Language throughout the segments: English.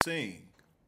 Sing.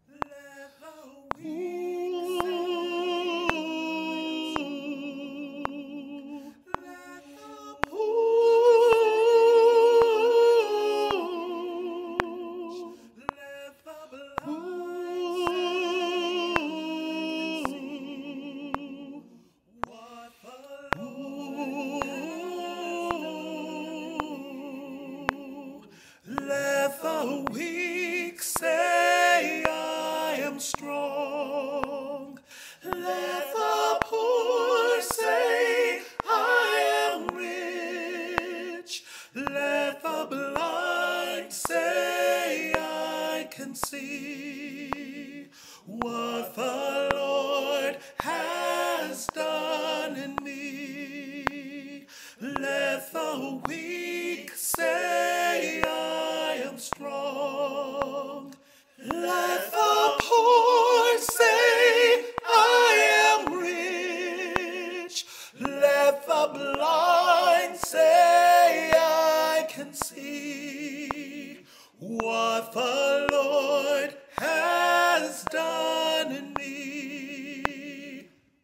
Let the weak say I am strong. Let the poor say I am rich. Let the blind say I can see what the Lord has done in me. Let the weak say I am strong. Let the poor say I am rich. Let the blind say I can see what the Lord has done in me.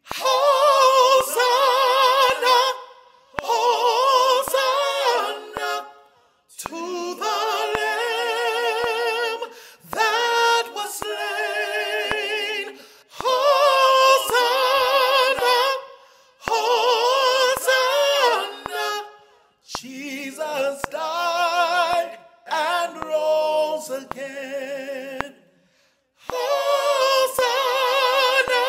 Hosanna, Hosanna to the Lamb that was slain. Hosanna, Hosanna. Jesus died and rose again. Hosanna,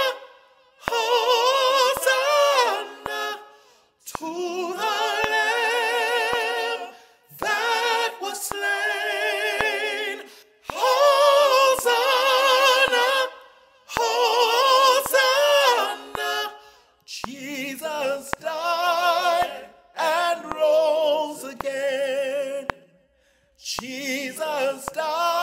Hosanna to the Lamb that was slain. Hosanna, Hosanna. Jesus died and rose again. Jesus died